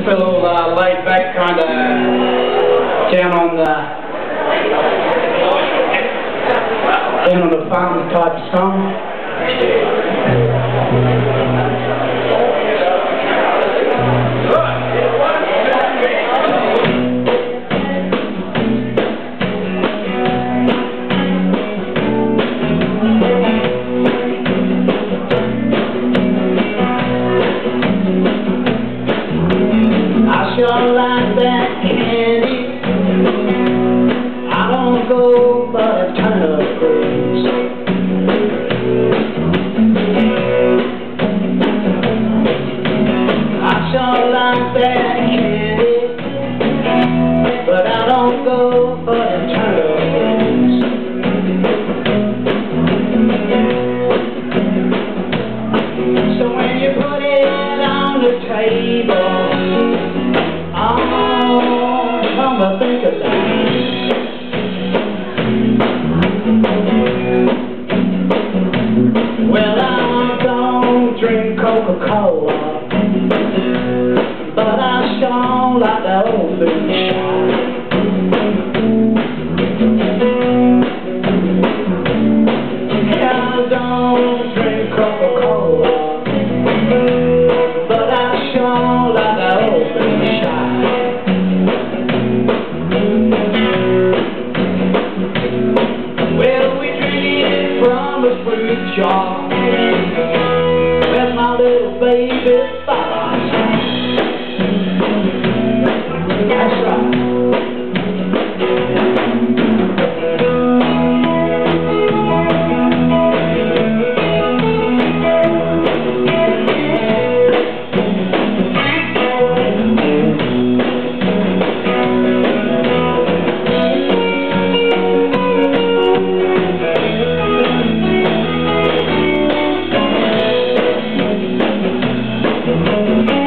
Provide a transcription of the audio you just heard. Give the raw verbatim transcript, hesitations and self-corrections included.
little uh, laid back kind of down on the down on the farm type song. Like that candy, I don't go for a ton of cruise. I sure like that candy, but I don't go for a ton of cruise. So when you put it on the table, I think of that. Well, I don't drink Coca-Cola, but I sure like that old moonshine. Yeah, I don't drink Coca-Cola, but I sure like that old moonshine. Jar. Where's my little baby Baba? That's right. Thank you.